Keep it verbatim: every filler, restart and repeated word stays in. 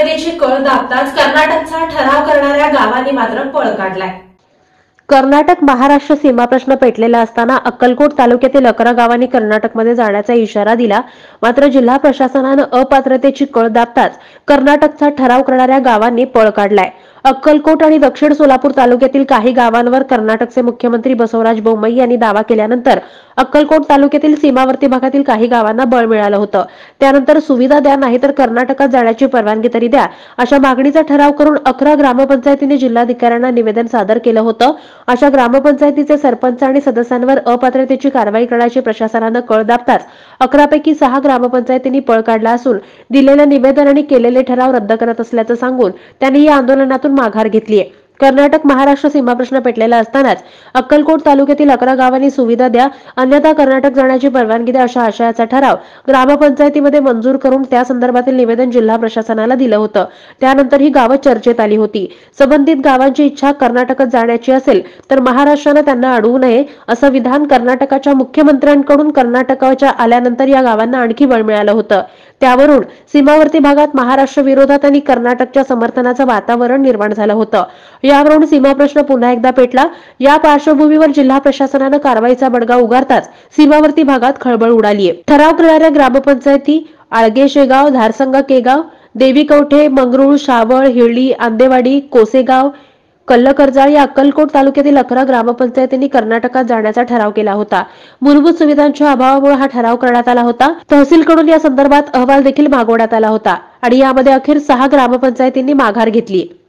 कायद्याची कळ दाबताच कर्नाटकचा ठराव करणाऱ्या गावांनी मात्र पळ काढलाय। कर्नाटक महाराष्ट्र सीमा प्रश्न पेटलेला असताना अक्कलकोट तालुक्यातील अकरा गावांनी कर्नाटकमध्ये जाण्याचा इशारा दिला। मात्र जिल्हा प्रशासनानं अपात्रतेची कळ दाबताच कर्नाटकचा ठराव करणाऱ्या गावांनी पळ काढलाय। अक्कलकोट आणि दक्षिण सोलापूर तालुक्यातील काही गावांवर कर्नाटकचे मुख्यमंत्री बसवराज बोम्मई यांनी दावा केल्यानंतर अक्कलकोट तालुक्यातील सीमावर्ती भागातील काही गावांना बळ मिळालं होतं। त्यानंतर सुविधा द्या नाहीतर कर्नाटकात जाण्याची परवानगी तरी द्या अशा मागणीचा ठराव करून अकरा ग्रामपंचायतींनी जिल्हाधिकाऱ्यांना निवेदन सादर केलं होतं। अशा ग्रामपंचायतीचे सरपंच आणि सदस्यांवर अपात्रतेची कारवाई करण्याची प्रशासनानं कळ दाबताच अकरा पैकी सहा ग्रामपंचायतींनी पळ काढला असून दिलेलं निवेदन आणि केलेले ठराव रद्द करत असल्याचं सांगून त्यांनी या आंदोलनातून माघार घेतली आहे। कर्नाटक महाराष्ट्र सीमा प्रश्न पेटलेला असतानाच अक्कलकोट तालुक्यातील अकरा गावांनी सुविधा द्या अन्यथा कर्नाटक जाण्याची परवानगी द्या अशा आशयाचा ठराव ग्रामपंचायतीमध्ये मंजूर करून त्या संदर्भातील निवेदन जिल्हा प्रशासनाला दिलं होतं। त्यानंतर ही गावं चर्चेत आली होती। संबंधित गावांची इच्छा कर्नाटकात जाण्याची असेल तर महाराष्ट्रानं त्यांना अडवू नये असं विधान कर्नाटकाच्या मुख्यमंत्र्यांकडून कर्नाटकाच्या आल्यानंतर या गावांना आणखी बळ मिळालं होतं। त्यावरून सीमावर्ती भागात महाराष्ट्र विरोधात आणि कर्नाटकच्या समर्थनाचं वातावरण निर्माण झालं होतं। यावरून सीमा प्रश्न पुन्हा एकदा पेटला। या पार्श्वभूमीवर जिल्हा प्रशासनानं कारवाईचा बडगा उगारताच सीमावर्ती भागात खळबळ उडालीये। ठराव करणाऱ्या ग्रामपंचायती आळगे शेगाव, धारसंगा केगाव, देवीकवठे, मंगरुळ, शावळ, हिळ्ळी, आंदेवाडी, कोसेगाव, कल्लकरजाळ या अक्कलकोट तालुक्यातील अकरा ग्रामपंचायतींनी कर्नाटकात जाण्याचा ठराव केला होता। मूलभूत सुविधांच्या अभावामुळे हा ठराव करण्यात आला होता। तहसीलकडून या संदर्भात अहवाल देखील मागवण्यात आला होता आणि यामध्ये अखेर सहा ग्रामपंचायतींनी माघार घेतली।